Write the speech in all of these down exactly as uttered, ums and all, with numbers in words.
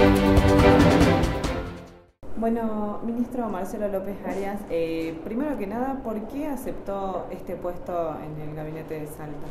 Bueno, ministro Marcelo López Arias, eh, primero que nada, ¿por qué aceptó este puesto en el gabinete de Salta?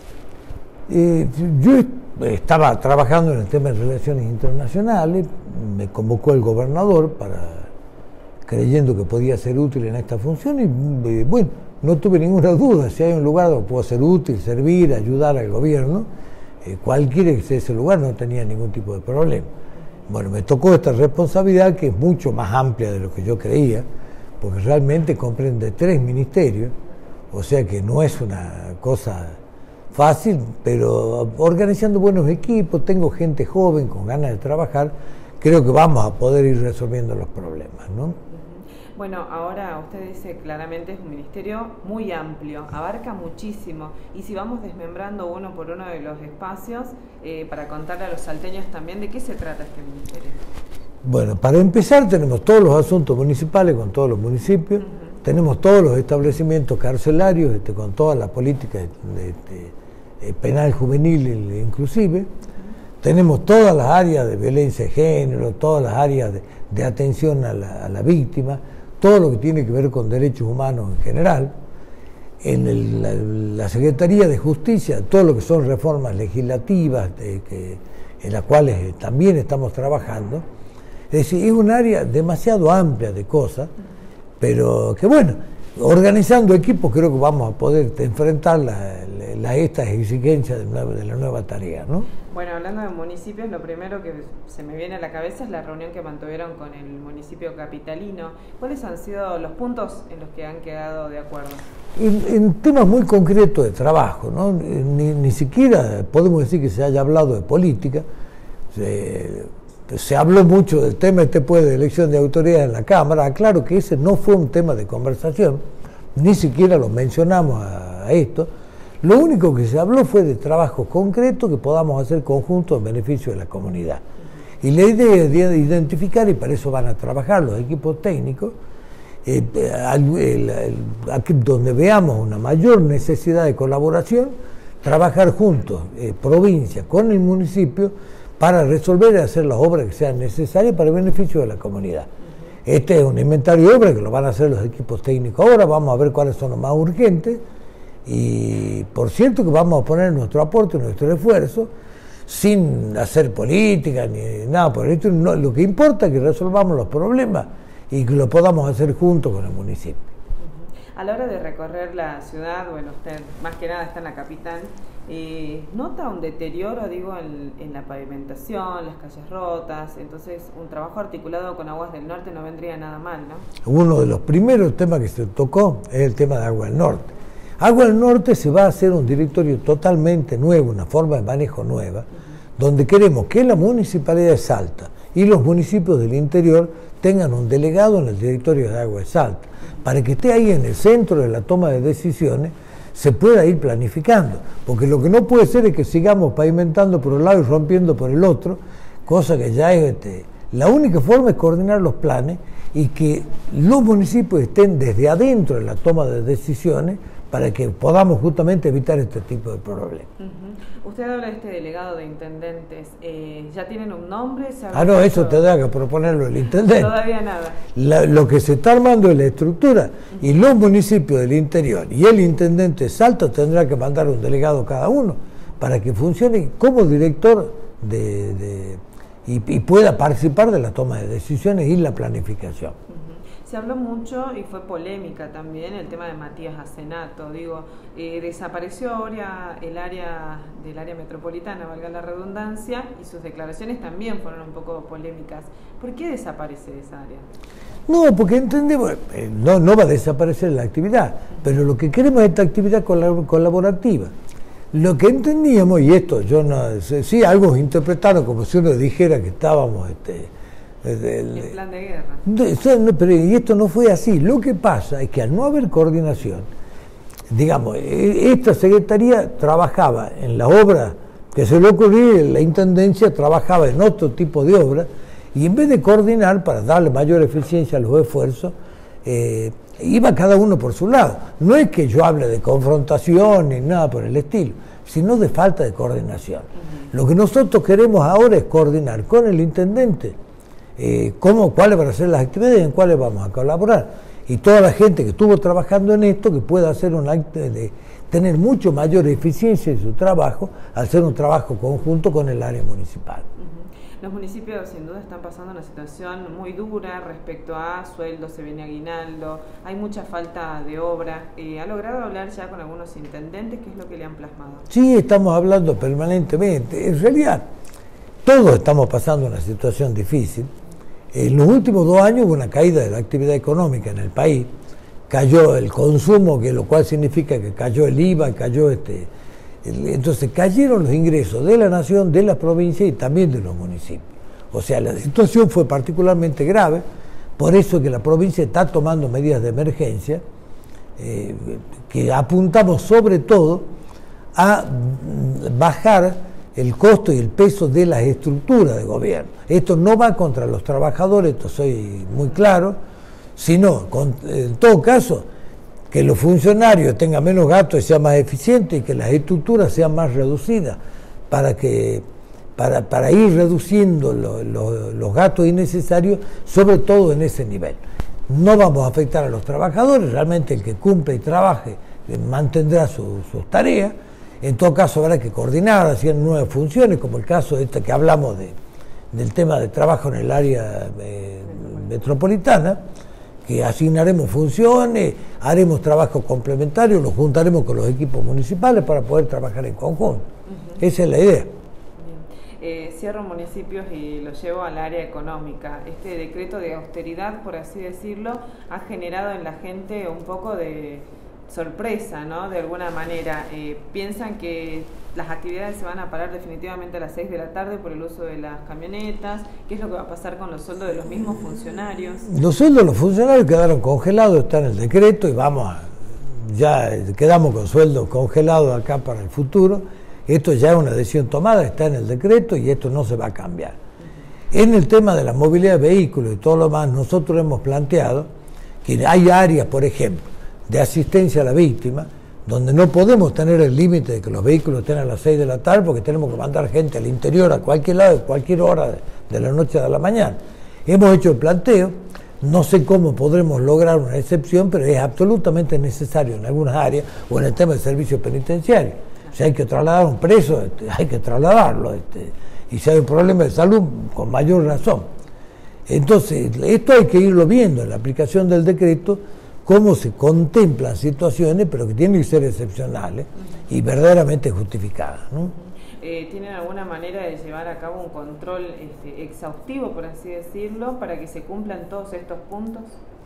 Eh, yo estaba trabajando en el tema de relaciones internacionales, me convocó el gobernador para creyendo que podía ser útil en esta función y eh, bueno, no tuve ninguna duda, si hay un lugar donde puedo ser útil, servir, ayudar al gobierno, eh, cualquiera que sea ese lugar no tenía ningún tipo de problema. Bueno, me tocó esta responsabilidad que es mucho más amplia de lo que yo creía, porque realmente comprende tres ministerios, o sea que no es una cosa fácil, pero organizando buenos equipos, tengo gente joven con ganas de trabajar, creo que vamos a poder ir resolviendo los problemas, ¿no? Bueno, ahora usted dice claramente es un ministerio muy amplio, abarca muchísimo, y si vamos desmembrando uno por uno de los espacios, eh, para contarle a los salteños también de qué se trata este ministerio. Bueno, para empezar tenemos todos los asuntos municipales con todos los municipios, uh-huh. Tenemos todos los establecimientos carcelarios este, con toda la política de, de, de penal juvenil inclusive, uh-huh. Tenemos todas las áreas de violencia de género, todas las áreas de, de atención a la, a la víctima, todo lo que tiene que ver con derechos humanos en general, en el, la, la Secretaría de Justicia, todo lo que son reformas legislativas de, que, en las cuales también estamos trabajando. Es decir, es un área demasiado amplia de cosas, pero que bueno, organizando equipos creo que vamos a poder enfrentar la, la, estas exigencias de, nueva, de la nueva tarea, ¿no? Bueno, hablando de municipios, lo primero que se me viene a la cabeza es la reunión que mantuvieron con el municipio capitalino. ¿Cuáles han sido los puntos en los que han quedado de acuerdo? En, en temas muy concretos de trabajo, ¿no? Ni, ni siquiera podemos decir que se haya hablado de política. Se, se habló mucho del tema este pues, de elección de autoridades en la Cámara. Claro que ese no fue un tema de conversación, ni siquiera lo mencionamos a, a esto. Lo único que se habló fue de trabajos concretos que podamos hacer conjuntos en beneficio de la comunidad. Y la idea es de identificar, y para eso van a trabajar los equipos técnicos, eh, el, el, el, aquí donde veamos una mayor necesidad de colaboración, trabajar juntos, eh, provincia con el municipio, para resolver y hacer las obras que sean necesarias para el beneficio de la comunidad. Este es un inventario de obras que lo van a hacer los equipos técnicos ahora, vamos a ver cuáles son los más urgentes, y por cierto que vamos a poner nuestro aporte, nuestro esfuerzo, sin hacer política ni nada por esto. No, lo que importa es que resolvamos los problemas y que lo podamos hacer juntos con el municipio. A la hora de recorrer la ciudad, bueno, usted más que nada está en la capital, eh, ¿nota un deterioro, digo, en, en la pavimentación, las calles rotas? Entonces, un trabajo articulado con Aguas del Norte no vendría nada mal, ¿no? Uno de los primeros temas que se tocó es el tema de Aguas del Norte. Aguas del Norte se va a hacer un directorio totalmente nuevo, una forma de manejo nueva, uh-huh. Donde queremos que la Municipalidad de Salta y los municipios del interior tengan un delegado en el directorio de Aguas de Salta, uh-huh. Para que esté ahí en el centro de la toma de decisiones, se pueda ir planificando, porque lo que no puede ser es que sigamos pavimentando por un lado y rompiendo por el otro, cosa que ya es... Este, la única forma es coordinar los planes y que los municipios estén desde adentro en la toma de decisiones, para que podamos justamente evitar este tipo de problemas. Uh-huh. Usted habla de este delegado de intendentes, eh, ¿ya tienen un nombre? Ah, no, eso te da que proponerlo el intendente. Todavía nada. La, lo que se está armando es la estructura, uh-huh. Y los municipios del interior y el intendente de Salta tendrá que mandar un delegado cada uno para que funcione como director de, de, y, y pueda participar de la toma de decisiones y la planificación. Se habló mucho y fue polémica también el tema de Matías Asenato. Digo, eh, desapareció ahora el área del área metropolitana, valga la redundancia, y sus declaraciones también fueron un poco polémicas. ¿Por qué desaparece esa área? No, porque entendemos, eh, no, no va a desaparecer la actividad, pero lo que queremos es esta actividad colaborativa. Lo que entendíamos, y esto yo no sé, sí, algo interpretaron como si uno dijera que estábamos... Este, El, el plan de guerra. No, pero y esto no fue así. Lo que pasa es que al no haber coordinación, digamos, esta secretaría trabajaba en la obra que se le ocurría, la intendencia trabajaba en otro tipo de obra, y en vez de coordinar para darle mayor eficiencia a los esfuerzos, eh, iba cada uno por su lado. No es que yo hable de confrontación ni nada por el estilo, sino de falta de coordinación. Uh-huh. Lo que nosotros queremos ahora es coordinar con el intendente eh, cómo, cuáles van a ser las actividades y en cuáles vamos a colaborar. Y toda la gente que estuvo trabajando en esto, que pueda hacer un acto de tener mucho mayor eficiencia en su trabajo, al hacer un trabajo conjunto con el área municipal. Uh-huh. Los municipios sin duda están pasando una situación muy dura respecto a sueldos, se viene aguinaldo, hay mucha falta de obra. Eh, ¿Ha logrado hablar ya con algunos intendentes? ¿Qué es lo que le han plasmado? Sí, estamos hablando permanentemente. En realidad, todos estamos pasando una situación difícil. En los últimos dos años hubo una caída de la actividad económica en el país. Cayó el consumo, que lo cual significa que cayó el I V A, cayó este... El, entonces cayeron los ingresos de la nación, de las provincias y también de los municipios. O sea, la situación fue particularmente grave, por eso que la provincia está tomando medidas de emergencia, eh, que apuntamos sobre todo a bajar el costo y el peso de las estructuras de gobierno. Esto no va contra los trabajadores, esto soy muy claro, sino, con, en todo caso, que los funcionarios tengan menos gastos y sean más eficientes y que las estructuras sean más reducidas para, que, para, para ir reduciendo lo, lo, los gastos innecesarios, sobre todo en ese nivel. No vamos a afectar a los trabajadores, realmente el que cumple y trabaje mantendrá su, sus tareas. En todo caso habrá que coordinar, hacer nuevas funciones, como el caso de este que hablamos de, del tema de trabajo en el área eh, metropolitana, que asignaremos funciones, haremos trabajo complementario, los juntaremos con los equipos municipales para poder trabajar en conjunto. Uh-huh. Esa es la idea. Eh, cierro municipios y lo llevo al área económica. Este decreto de austeridad, por así decirlo, ha generado en la gente un poco de sorpresa, ¿no? De alguna manera. Eh, piensan que las actividades se van a parar definitivamente a las seis de la tarde por el uso de las camionetas. ¿Qué es lo que va a pasar con los sueldos de los mismos funcionarios? Los sueldos de los funcionarios quedaron congelados, está en el decreto y vamos a, ya quedamos con sueldos congelados acá para el futuro. Esto ya es una decisión tomada, está en el decreto y esto no se va a cambiar. Uh-huh. En el tema de la movilidad de vehículos y todo lo más, nosotros hemos planteado que hay áreas, por ejemplo, de asistencia a la víctima, donde no podemos tener el límite de que los vehículos estén a las seis de la tarde porque tenemos que mandar gente al interior a cualquier lado, a cualquier hora de, de la noche a la mañana. Hemos hecho el planteo, no sé cómo podremos lograr una excepción, pero es absolutamente necesario en algunas áreas o en el tema del servicio penitenciario. Si hay que trasladar a un preso, este, hay que trasladarlo, este, y si hay un problema de salud, con mayor razón. Entonces, esto hay que irlo viendo en la aplicación del decreto, cómo se contemplan situaciones, pero que tienen que ser excepcionales uh-huh. y verdaderamente justificadas, ¿no? Eh, ¿Tienen alguna manera de llevar a cabo un control este, exhaustivo, por así decirlo, para que se cumplan todos estos puntos?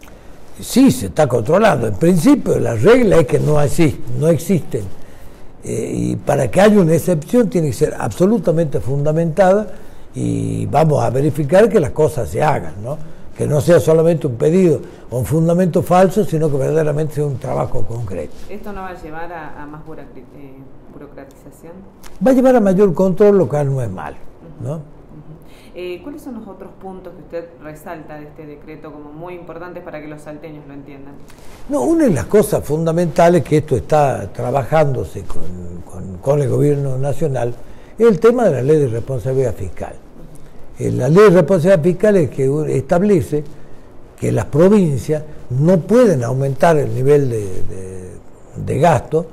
Sí, se está controlando. En principio, la regla es que no así, no existen. Eh, y para que haya una excepción tiene que ser absolutamente fundamentada y vamos a verificar que las cosas se hagan, ¿no? Que no sea solamente un pedido o un fundamento falso, sino que verdaderamente sea un trabajo concreto. ¿Esto no va a llevar a, a más eh, burocratización? Va a llevar a mayor control, lo cual no es mal, uh-huh. ¿no? Uh-huh. Eh, ¿Cuáles son los otros puntos que usted resalta de este decreto como muy importantes para que los salteños lo entiendan? No, una de las cosas fundamentales que esto está trabajándose con, con, con el gobierno nacional es el tema de la ley de responsabilidad fiscal. La ley de responsabilidad fiscal es que establece que las provincias no pueden aumentar el nivel de, de, de gasto,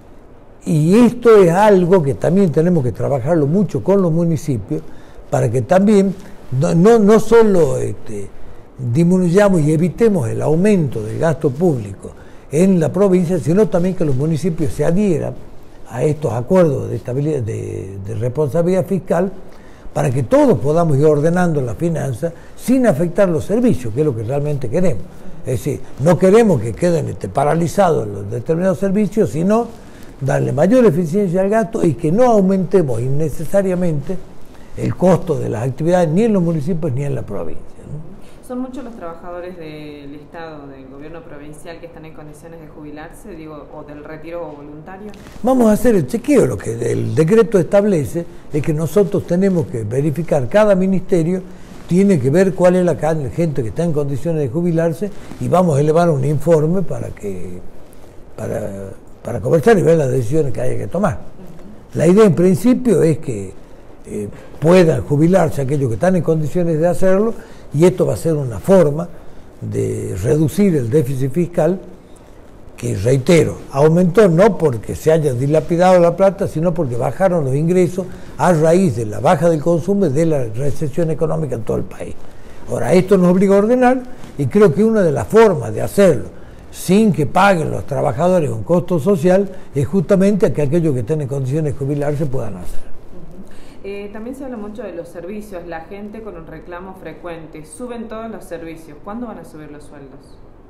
y esto es algo que también tenemos que trabajarlo mucho con los municipios para que también no, no, no solo este, disminuyamos y evitemos el aumento del gasto público en la provincia, sino también que los municipios se adhieran a estos acuerdos de, estabilidad, de, de responsabilidad fiscal, para que todos podamos ir ordenando las finanzas sin afectar los servicios, que es lo que realmente queremos. Es decir, no queremos que queden este, paralizados los determinados servicios, sino darle mayor eficiencia al gasto y que no aumentemos innecesariamente el costo de las actividades ni en los municipios ni en la provincia, ¿no? ¿Son muchos los trabajadores del Estado, del gobierno provincial, que están en condiciones de jubilarse, digo, o del retiro voluntario? Vamos a hacer el chequeo. Lo que el decreto establece es que nosotros tenemos que verificar, cada ministerio tiene que ver cuál es la gente que está en condiciones de jubilarse, y vamos a elevar un informe para que para, para conversar y ver las decisiones que haya que tomar. La idea en principio es que eh, puedan jubilarse aquellos que están en condiciones de hacerlo, y esto va a ser una forma de reducir el déficit fiscal, que, reitero, aumentó no porque se haya dilapidado la plata, sino porque bajaron los ingresos a raíz de la baja del consumo y de la recesión económica en todo el país. Ahora, esto nos obliga a ordenar, y creo que una de las formas de hacerlo sin que paguen los trabajadores un costo social es justamente que aquellos que estén en condiciones de jubilarse puedan hacer. Eh, también se habla mucho de los servicios, la gente con un reclamo frecuente, suben todos los servicios, ¿cuándo van a subir los sueldos?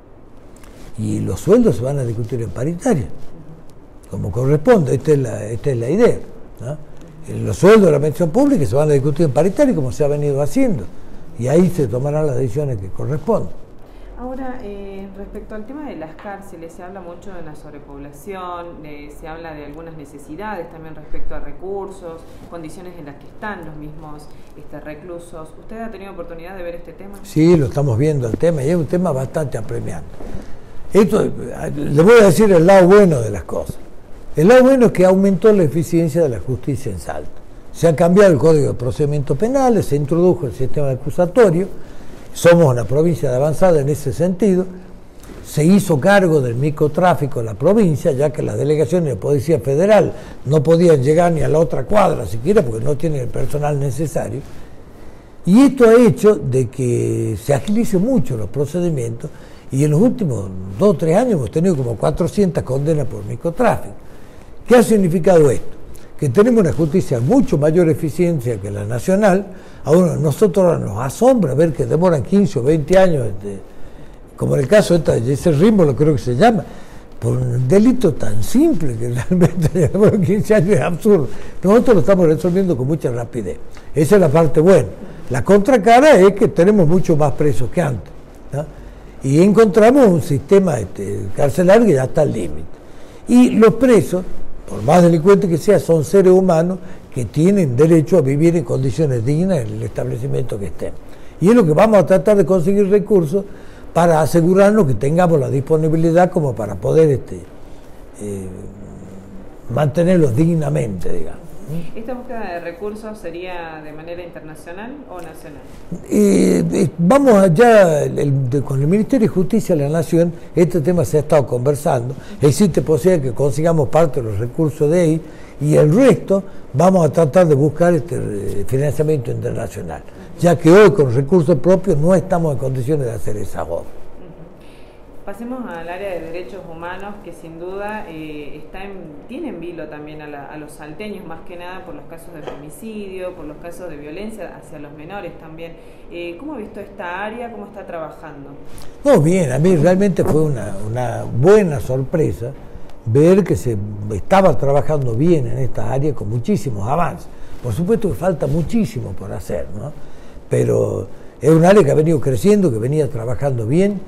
Y los sueldos se van a discutir en paritaria, como corresponde, esta es la, esta es la idea, ¿no? Los sueldos de la pensión pública se van a discutir en paritaria, como se ha venido haciendo, y ahí se tomarán las decisiones que corresponden. Ahora, eh, respecto al tema de las cárceles, se habla mucho de la sobrepoblación, eh, se habla de algunas necesidades también respecto a recursos, condiciones en las que están los mismos este, reclusos. ¿Usted ha tenido oportunidad de ver este tema? Sí, lo estamos viendo el tema, y es un tema bastante apremiante. Esto, le voy a decir el lado bueno de las cosas. El lado bueno es que aumentó la eficiencia de la justicia en Salta. Se ha cambiado el Código de Procedimientos Penales, se introdujo el sistema acusatorio, somos una provincia de avanzada en ese sentido, se hizo cargo del microtráfico en la provincia, ya que las delegaciones de Policía Federal no podían llegar ni a la otra cuadra siquiera porque no tienen el personal necesario, y esto ha hecho de que se agilice mucho los procedimientos, y en los últimos dos o tres años hemos tenido como cuatrocientas condenas por microtráfico. ¿Qué ha significado esto? Que tenemos una justicia mucho mayor eficiencia que la nacional. Ahora nosotros nos asombra ver que demoran quince o veinte años, este, como en el caso de ese Rímolo, creo que se llama, por un delito tan simple que realmente demoran quince años, es absurdo. Nosotros lo estamos resolviendo con mucha rapidez. Esa es la parte buena. La contracara es que tenemos mucho más presos que antes, ¿no? Y encontramos un sistema este, carcelario que ya está al límite. Y los presos, por más delincuentes que sean, son seres humanos que tienen derecho a vivir en condiciones dignas en el establecimiento que estén. Y es lo que vamos a tratar de conseguir recursos para asegurarnos que tengamos la disponibilidad como para poder este, eh, mantenerlos dignamente, digamos. ¿Esta búsqueda de recursos sería de manera internacional o nacional? Eh, eh, vamos allá, el, de, con el Ministerio de Justicia de la Nación, este tema se ha estado conversando, existe posibilidad de que consigamos parte de los recursos de ahí, y el resto vamos a tratar de buscar este financiamiento internacional, ya que hoy con recursos propios no estamos en condiciones de hacer esa obra. Pasemos al área de derechos humanos, que sin duda eh, está en, tiene en vilo también a, la, a los salteños, más que nada por los casos de femicidio, por los casos de violencia hacia los menores también. Eh, ¿Cómo ha visto esta área? ¿Cómo está trabajando? No, bien, a mí realmente fue una, una buena sorpresa ver que se estaba trabajando bien en esta área con muchísimos avances. Por supuesto que falta muchísimo por hacer, ¿no? Pero es un área que ha venido creciendo, que venía trabajando bien.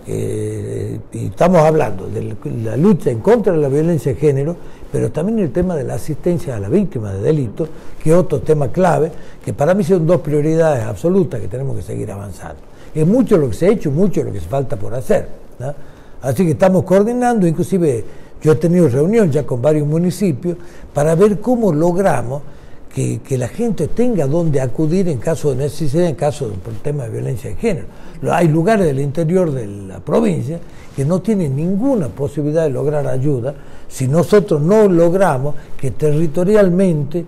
Eh, y estamos hablando de la lucha en contra de la violencia de género, pero también el tema de la asistencia a la víctima de delitos, que es otro tema clave, que para mí son dos prioridades absolutas que tenemos que seguir avanzando. Es mucho lo que se ha hecho, mucho lo que se falta por hacer, ¿no? Así que estamos coordinando, inclusive yo he tenido reunión ya con varios municipios para ver cómo logramos Que, que la gente tenga donde acudir en caso de necesidad, en caso de un tema de violencia de género. Hay lugares del interior de la provincia que no tienen ninguna posibilidad de lograr ayuda si nosotros no logramos que territorialmente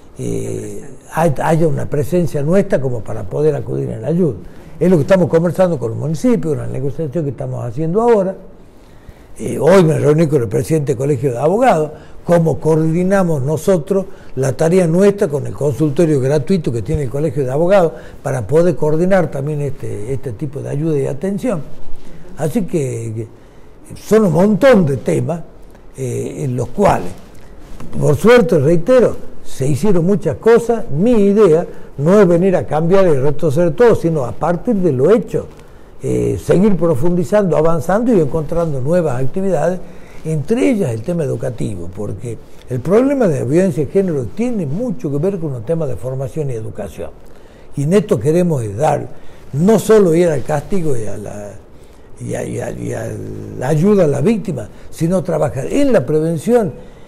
eh, haya una presencia nuestra como para poder acudir en la ayuda. Es lo que estamos conversando con los municipios, una negociación que estamos haciendo ahora. Eh, hoy me reuní con el presidente del Colegio de Abogados, cómo coordinamos nosotros la tarea nuestra con el consultorio gratuito que tiene el Colegio de Abogados para poder coordinar también este, este tipo de ayuda y atención. Así que, que son un montón de temas eh, en los cuales, por suerte, reitero, se hicieron muchas cosas. Mi idea no es venir a cambiar y retroceder todo, sino a partir de lo hecho, eh, seguir profundizando, avanzando y encontrando nuevas actividades, entre ellas el tema educativo, porque el problema de la violencia de género tiene mucho que ver con los temas de formación y educación. Y en esto queremos dar, no solo ir al castigo y a la, y a, y a, y a la ayuda a la víctima, sino trabajar en la prevención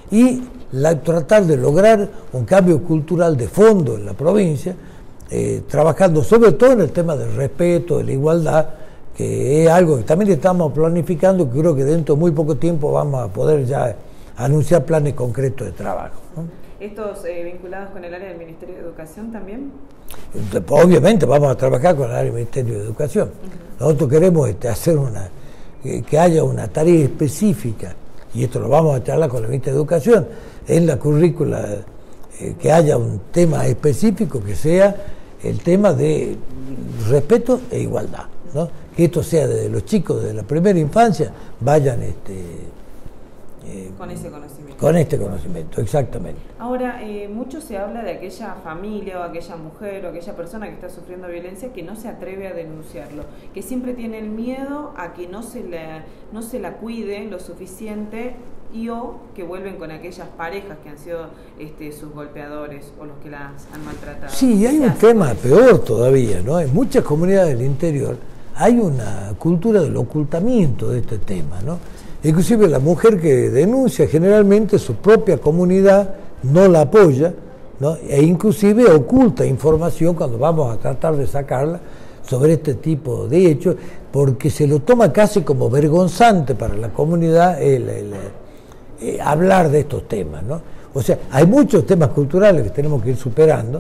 y la, tratar de lograr un cambio cultural de fondo en la provincia, eh, trabajando sobre todo en el tema del respeto, de la igualdad, que es algo que también estamos planificando, que creo que dentro de muy poco tiempo vamos a poder ya anunciar planes concretos de trabajo, ¿no? ¿Estos eh, vinculados con el área del Ministerio de Educación también? Obviamente vamos a trabajar con el área del Ministerio de Educación. Uh-huh. Nosotros queremos este, hacer una, que, que haya una tarea específica, y esto lo vamos a charlar con el Ministerio de Educación, en la currícula, eh, que haya un tema específico que sea el tema de respeto e igualdad, ¿no? Que esto sea desde los chicos, desde la primera infancia, vayan este, eh, con ese conocimiento. Con este conocimiento, exactamente. Ahora, eh, mucho se habla de aquella familia o aquella mujer o aquella persona que está sufriendo violencia que no se atreve a denunciarlo, que siempre tiene el miedo a que no se la, no se la cuide lo suficiente, y o que vuelven con aquellas parejas que han sido este, sus golpeadores o los que las han maltratado. Sí, hay un tema peor todavía, ¿no? En muchas comunidades del interior hay una cultura del ocultamiento de este tema, ¿no? Inclusive la mujer que denuncia, generalmente su propia comunidad no la apoya, ¿no? E inclusive oculta información cuando vamos a tratar de sacarla sobre este tipo de hechos, porque se lo toma casi como vergonzante para la comunidad el, el, el hablar de estos temas, ¿no? O sea, hay muchos temas culturales que tenemos que ir superando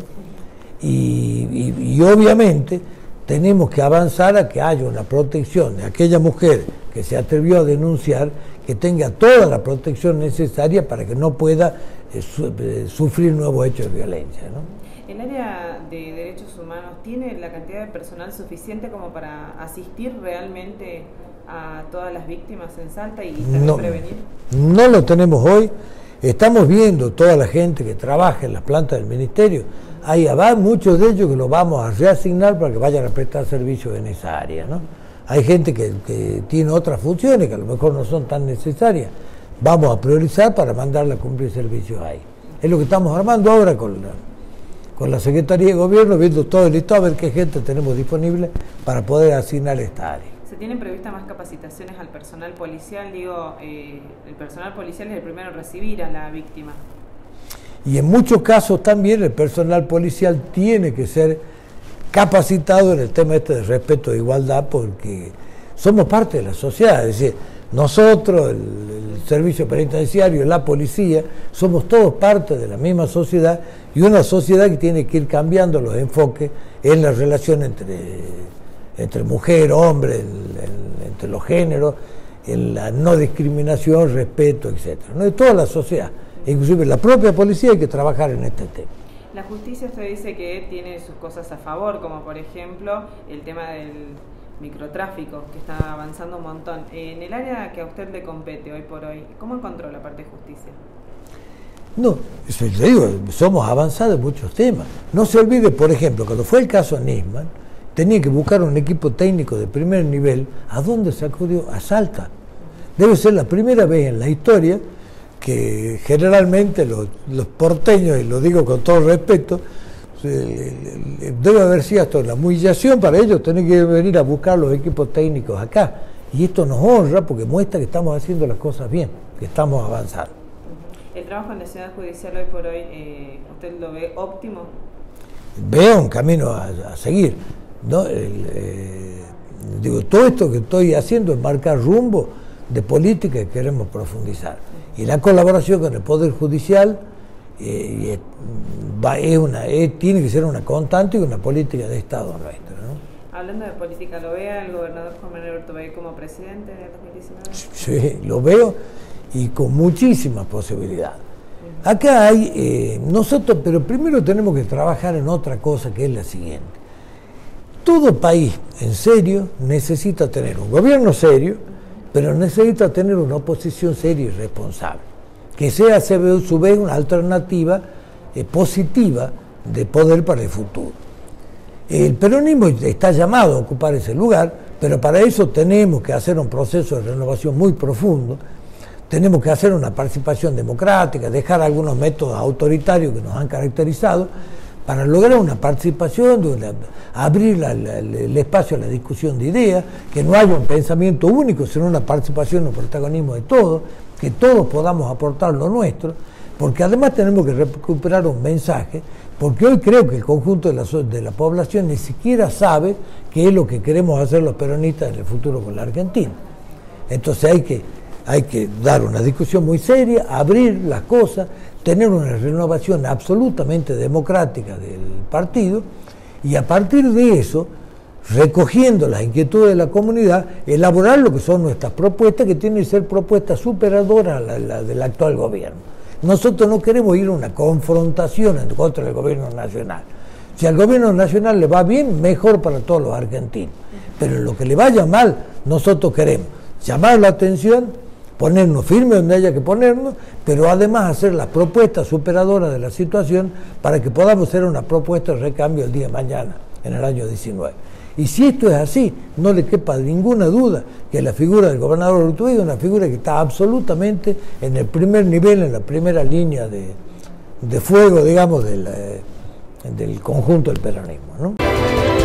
y, y, y obviamente tenemos que avanzar a que haya una protección de aquella mujer que se atrevió a denunciar, que tenga toda la protección necesaria para que no pueda eh, su, eh, sufrir nuevos hechos de violencia, ¿no? ¿El área de derechos humanos tiene la cantidad de personal suficiente como para asistir realmente a todas las víctimas en Salta y también no, prevenir? No lo tenemos hoy. Estamos viendo toda la gente que trabaja en las plantas del Ministerio. Hay va, muchos de ellos que los vamos a reasignar para que vayan a prestar servicios en esa área, ¿no? Hay gente que, que tiene otras funciones que a lo mejor no son tan necesarias. Vamos a priorizar para mandarla a cumplir servicios ahí. Es lo que estamos armando ahora con la, con la Secretaría de Gobierno, viendo todo el listado, a ver qué gente tenemos disponible para poder asignar esta área. ¿Se tienen previstas más capacitaciones al personal policial? Digo, eh, el personal policial es el primero en recibir a la víctima. Y en muchos casos también el personal policial tiene que ser capacitado en el tema este de respeto e igualdad, porque somos parte de la sociedad, es decir, nosotros, el, el servicio penitenciario, la policía, somos todos parte de la misma sociedad, y una sociedad que tiene que ir cambiando los enfoques en la relación entre, entre mujer, hombre, el, el, entre los géneros, en la no discriminación, respeto, etcétera, ¿no? De toda la sociedad, inclusive la propia policía, hay que trabajar en este tema. La justicia, usted dice que tiene sus cosas a favor, como por ejemplo el tema del microtráfico, que está avanzando un montón. En el área que a usted le compete hoy por hoy, ¿cómo encontró la parte de justicia? No, eso le digo, somos avanzados en muchos temas. No se olvide, por ejemplo, cuando fue el caso Nisman, tenía que buscar un equipo técnico de primer nivel. ¿A dónde se acudió? A Salta. Debe ser la primera vez en la historia que generalmente los, los porteños, y lo digo con todo respeto, debe haber sido hasta una humillación para ellos tener que venir a buscar los equipos técnicos acá. Y esto nos honra porque muestra que estamos haciendo las cosas bien, que estamos avanzando. ¿El trabajo en la ciudad judicial hoy por hoy, eh, usted lo ve óptimo? Veo un camino a, a seguir, ¿no? El, eh, digo, todo esto que estoy haciendo es marcar rumbo de política que queremos profundizar. Y la colaboración con el Poder Judicial eh, va, es una, es, tiene que ser una constante y una política de Estado nuestra, ¿no? Hablando de política, ¿lo ve al gobernador Juan Manuel Urtubey como presidente de dos mil diecinueve? Sí, lo veo y con muchísimas posibilidades. Acá hay, eh, nosotros, pero primero tenemos que trabajar en otra cosa que es la siguiente. Todo país en serio necesita tener un gobierno serio, pero necesita tener una oposición seria y responsable, que sea a su vez una alternativa eh, positiva de poder para el futuro. El peronismo está llamado a ocupar ese lugar, pero para eso tenemos que hacer un proceso de renovación muy profundo, tenemos que hacer una participación democrática, dejar algunos métodos autoritarios que nos han caracterizado, para lograr una participación, de una, abrir la, la, el espacio a la discusión de ideas, que no haya un pensamiento único, sino una participación, un protagonismo de todos, que todos podamos aportar lo nuestro, porque además tenemos que recuperar un mensaje, porque hoy creo que el conjunto de la, de la población ni siquiera sabe qué es lo que queremos hacer los peronistas en el futuro con la Argentina. Entonces hay que, hay que dar una discusión muy seria, abrir las cosas, tener una renovación absolutamente democrática del partido, y a partir de eso, recogiendo las inquietudes de la comunidad, elaborar lo que son nuestras propuestas, que tienen que ser propuestas superadoras a la, la del actual gobierno. Nosotros no queremos ir a una confrontación en contra del gobierno nacional. Si al gobierno nacional le va bien, mejor para todos los argentinos. Pero lo que le vaya mal, nosotros queremos llamar la atención, ponernos firmes donde haya que ponernos, pero además hacer las propuestas superadoras de la situación para que podamos hacer una propuesta de recambio el día de mañana, en el año diecinueve. Y si esto es así, no le quepa ninguna duda que la figura del gobernador Urtubey es una figura que está absolutamente en el primer nivel, en la primera línea de, de fuego, digamos, del, del conjunto del peronismo, ¿no?